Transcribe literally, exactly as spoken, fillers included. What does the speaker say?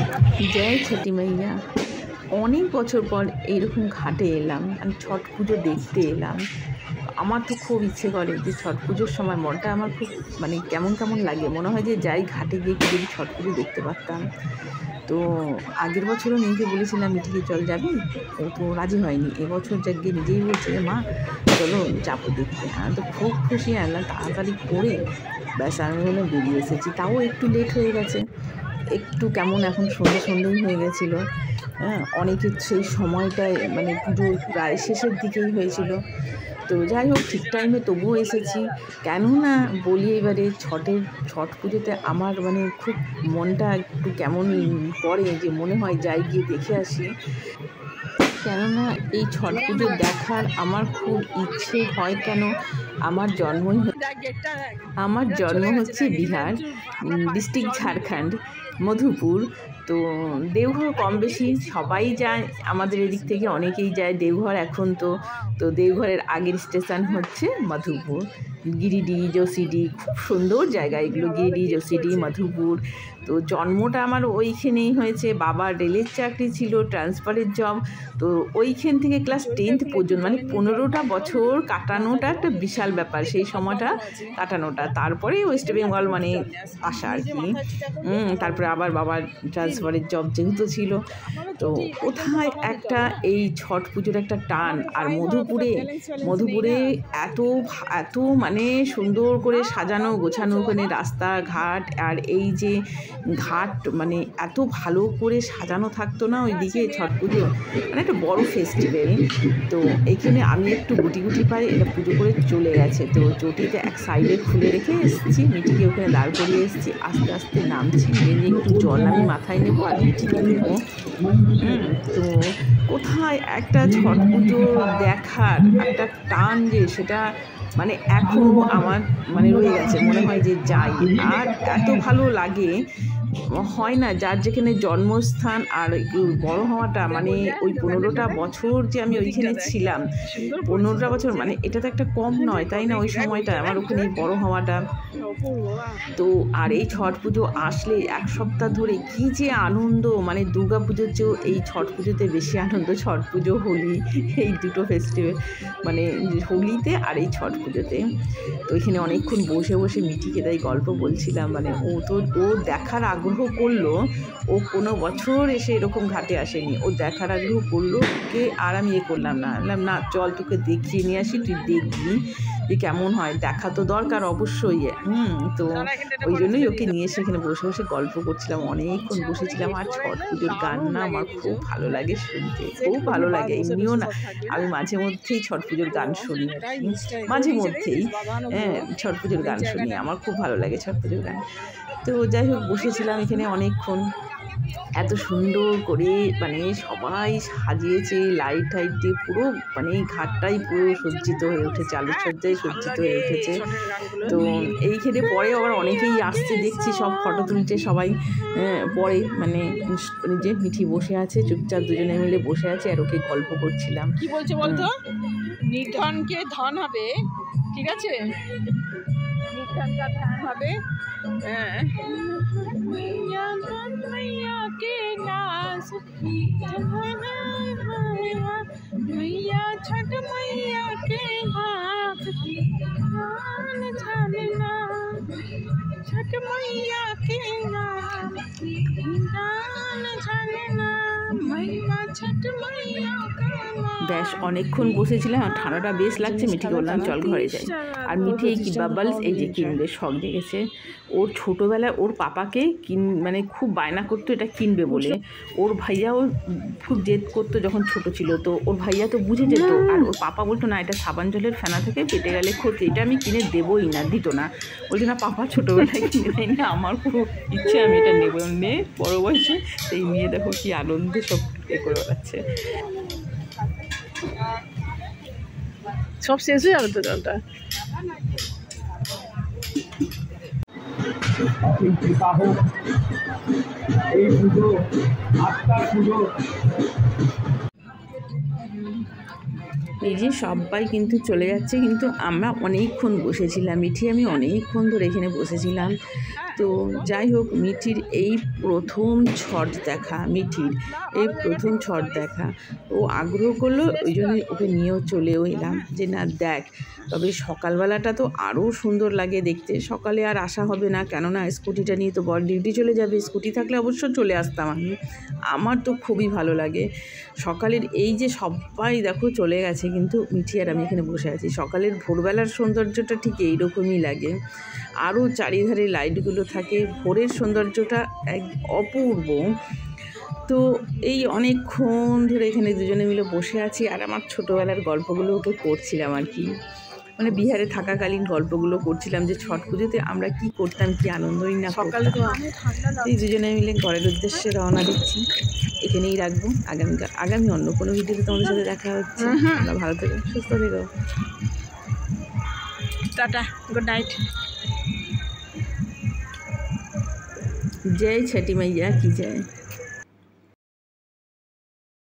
জয় ছটি মাইয়া। অনেক বছর পর এইরকম ঘাটে এলাম, আমি ছট পুজো দেখতে এলাম। আমার তো খুব ইচ্ছে করে যে ছট পুজোর সময় মনটা আমার খুব মানে কেমন কেমন লাগে, মনে হয় যে যাই ঘাটে গিয়ে কি যদি ছট পুজো দেখতে পারতাম। তো আগের বছরও মেয়েকে বলেছিলাম মিঠিকে চল যাবি, ও তো রাজি হয়নি। এবছর যা গিয়ে নিজেই বলছে যে মা চলো যাবো দেখতে। আমি তো খুব খুশি, আনলাম তাড়াতাড়ি করে ব্যাস আমি হলো বেরিয়ে এসেছি। তাও একটু লেট হয়ে গেছে, একটু কেমন এখন সন্ধে সন্ধেই হয়ে গেছিলো। হ্যাঁ, অনেকের সেই সময়টায় মানে পুজো প্রায় শেষের দিকেই হয়েছিল। তো যাই হোক ঠিক টাইমে তবুও এসেছি। কেননা বলি এবারে ছটের ছট পুজোতে আমার মানে খুব মনটা একটু কেমন করে, যে মনে হয় যাই গিয়ে দেখে আসি। কেননা এই ছট পুজো দেখার আমার খুব ইচ্ছে হয়। কেন, আমার জন্মই আমার জন্ম হচ্ছে বিহার ডিস্ট্রিক্ট, ঝাড়খণ্ড, মধুপুর। তো দেওঘর কম বেশি সবাই যায়, আমাদের এদিক থেকে অনেকেই যায় দেওঘর এখন। তো তো দেওঘরের আগের স্টেশন হচ্ছে মধুপুর, গিরিডি, যশিডি, খুব সুন্দর জায়গা এগুলো, গিরিডি, যশিডি, মধুপুর। তো জন্মটা আমার ওইখানেই হয়েছে। বাবার রেলের চাকরি ছিল, ট্রান্সফারের জব। তো ওইখান থেকে ক্লাস টেন্থ পর্যন্ত মানে পনেরোটা বছর কাটানোটা একটা বিশাল ব্যাপার, সেই সময়টা কাটানোটা। তারপরে ওয়েস্ট বেঙ্গল মানে আসা আর কি। তারপরে আবার বাবার ট্রান্সফারের জব যেহেতু ছিল, তো কোথায় একটা এই ছট পুজোর একটা টান। আর মধুপুরে মধুপুরে এত এত মানে সুন্দর করে সাজানো গোছানো, ওখানে রাস্তাঘাট আর এই যে ঘাট মানে এত ভালো করে সাজানো থাকতো না ওইদিকে। ছট পুজো মানে একটা বড় ফেস্টিভ্যাল। তো এইখানে আমি একটু গুটি গুটি পাই, এটা পুজো করে চলে গেছে। তো চটিতে এক সাইডে খুলে রেখে এসেছি, মিঠিকে ওখানে দাঁড় করিয়ে এসেছি। আস্তে আস্তে নামছি, নেমে একটু জল আমি মাথায় নেবো আর মিঠিকে নেবো। তো কোথায় একটা ছট পুজো দেখার একটা টান, যে সেটা মানে এখনও আমার মানে রয়ে গেছে। মনে হয় যে যাই, আর এত ভালো লাগে। হয় না, যার যেখানে জন্মস্থান আর বড় হওয়াটা, মানে ওই পনেরোটা বছর যে আমি ওইখানে ছিলাম, পনেরোটা বছর মানে এটা তো একটা কম নয়, তাই না? ওই সময়টা আমার ওখানে বড় হওয়াটা। তো আর এই ছট পুজো আসলে এক সপ্তাহ ধরে কি যে আনন্দ, মানে দুর্গা পুজোর চেয়েও এই ছট পুজোতে বেশি আনন্দ। ছট পুজো, হোলি, এই দুটো ফেস্টিভ্যাল মানে হোলিতে আর এই ছট পুজোতে। তো এখানে অনেকক্ষণ বসে বসে মিঠিকে তাই গল্প বলছিলাম। মানে ও তো ও দেখার আগ্রহ করলো, ও কোনো বছর এসে এরকম ঘাটে আসেনি, ও দেখার আগ্রহ করলো কে। আর আমি এ করলাম না, বললাম না চল তোকে দেখিয়ে নিয়ে আসি, তুই দেখবি যে কেমন হয়। দেখা তো দরকার অবশ্যই। হুম তো ওই জন্যই ওকে নিয়ে এসে এখানে বসে বসে গল্প করছিলাম, অনেকক্ষণ বসেছিলাম। আর ছট পুজোর গান না আমার খুব ভালো লাগে শুনতে, খুব ভালো লাগে। এমনিও না, আমি মাঝে মধ্যেই ছট পুজোর গান শুনি, মাঝে মধ্যেই হ্যাঁ ছট পুজোর গান শুনি, আমার খুব ভালো লাগে ছট পুজোর গান। তো যাই হোক বসেছিলাম এখানে অনেকক্ষণ, এত সুন্দর করে মানে সবাই সাজিয়েছে লাইট টাইট দিয়ে, পুরো মানে ঘাটটাই পুরো সজ্জিত হয়ে উঠেছে, আলোকসজ্জায় সজ্জিত হয়ে উঠেছে। তো এইখানে পরে আবার অনেকেই আসছে দেখছি, সব ফটো তুলছে সবাই। পরে মানে যে মিঠি বসে আছে চুপচাপ, দুজনে মিলে বসে আছে, আর ওকে গল্প করছিলাম। কি বলছে বলতো, নির্ধনকে ধন হবে, ঠিক আছে, নির্ধনকে ধন হবে। হ্যাঁ मैया छठ मैया के हाथ धान झालना, छठ मैया के नाम धान झालना, मैया छठ मैया का नाम। বেশ অনেকক্ষণ বসেছিলাম, আর ঠান্ডাটা বেশ লাগছে। মিঠিকে বললাম চল ঘরে যাই। আর মিঠি এই কি বাবলস এই যে কিনবে, শখ জেগেছে ওর। ছোটোবেলায় ওর পাপাকে কিন মানে খুব বায়না করতো এটা কিনবে বলে। ওর ভাইয়াও খুব জেদ করতো যখন ছোট ছিল, তো ওর ভাইয়া তো বুঝে যেত। আর ওর পাপা বলতো না এটা সাবান জলের ফেনা থেকে পেটে গেলে ক্ষতি, এটা আমি কিনে দেবোই না, দিত না। বলছে না পাপা ছোটোবেলায় কিনে দেয় না, আমার খুব ইচ্ছে আমি এটা নেবো। নে বড়ো বয়সে এই নিয়ে দেখো কি আনন্দে সব এ করে বেড়াচ্ছে। সব শেষ হয়ে যাবে তো জলটা। এই যে সবাই কিন্তু চলে যাচ্ছে, কিন্তু আমরা অনেকক্ষণ বসেছিলাম, মিঠি আমি অনেকক্ষণ ধরে এখানে বসেছিলাম। তো যাই হোক, মিঠির এই প্রথম ছট দেখা, মিঠির এই প্রথম ছট দেখা, ও আগ্রহ করলো, ওই জন্য ওকে নিয়েও চলেও এলাম যে না দেখ। তবে সকালবেলাটা তো আরও সুন্দর লাগে দেখতে, সকালে আর আসা হবে না, কেননা স্কুটিটা নিয়ে তো বর ডিউটি চলে যাবে, স্কুটি থাকলে অবশ্য চলে আসতাম আমি। আমার তো খুবই ভালো লাগে সকালের এই যে সবাই দেখো চলে গেছে, কিন্তু মিঠি আর আমি এখানে বসে আছি। সকালের ভোরবেলার সৌন্দর্যটা ঠিক এইরকমই লাগে, আরও চারিধারে লাইটগুলো থাকে, ভোরের সৌন্দর্যটা এক অপূর্ব। তো এই অনেকক্ষণ ধরে এখানে দুজনে মিলে বসে আছি, আর আমার ছোটোবেলার গল্পগুলো ওকে করছিলাম আর কি, মানে বিহারে থাকাকালীন গল্পগুলো করছিলাম যে ছট পুজোতে আমরা কি করতাম, কি আনন্দই না সকালে। তো এই দুজনে মিলে ঘরের উদ্দেশ্যে রওনা দিচ্ছি, এখানেই রাখবো। আগামী আগামী অন্য কোনো ভিডিওতে তোমাদের সাথে দেখা হচ্ছে। তোমরা ভালো থেকো, সুস্থ থেকো, টাটা, গুড নাইট। जय छठी मैया की जय।